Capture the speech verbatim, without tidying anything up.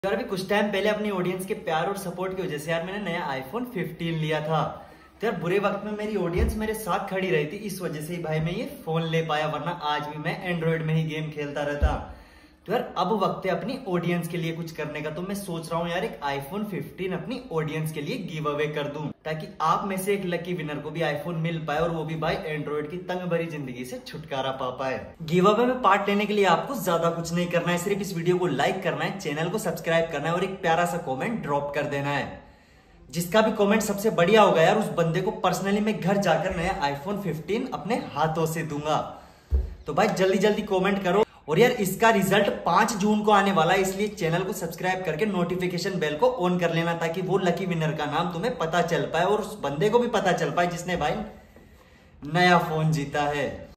यार अभी कुछ टाइम पहले अपनी ऑडियंस के प्यार और सपोर्ट की वजह से यार मैंने नया आईफोन फिफ्टीन लिया था। तो यार बुरे वक्त में मेरी ऑडियंस मेरे साथ खड़ी रही थी, इस वजह से ही भाई मैं ये फोन ले पाया, वरना आज भी मैं एंड्रॉइड में ही गेम खेलता रहता। तो यार अब वक्त है अपनी ऑडियंस के लिए कुछ करने का, तो मैं सोच रहा हूँ यार एक आईफोन फिफ्टीन अपनी ऑडियंस के लिए गिव अवे कर दूं, ताकि आप में से एक लकी विनर को भी आईफोन मिल पाए और वो भी भाई एंड्रॉइड की तंग भरी जिंदगी से छुटकारा पा पाए। गिव अवे में पार्ट लेने के लिए आपको ज्यादा कुछ नहीं करना है, सिर्फ इस वीडियो को लाइक करना है, चैनल को सब्सक्राइब करना है और एक प्यारा सा कॉमेंट ड्रॉप कर देना है। जिसका भी कमेंट सबसे बढ़िया होगा यार, उस बंदे को पर्सनली मैं घर जाकर नया आईफोन फिफ्टीन अपने हाथों से दूंगा। तो भाई जल्दी जल्दी कमेंट करो। और यार इसका रिजल्ट पांच जून को आने वाला है, इसलिए चैनल को सब्सक्राइब करके नोटिफिकेशन बेल को ऑन कर लेना, ताकि वो लकी विनर का नाम तुम्हें पता चल पाए और उस बंदे को भी पता चल पाए जिसने भाई नया फोन जीता है।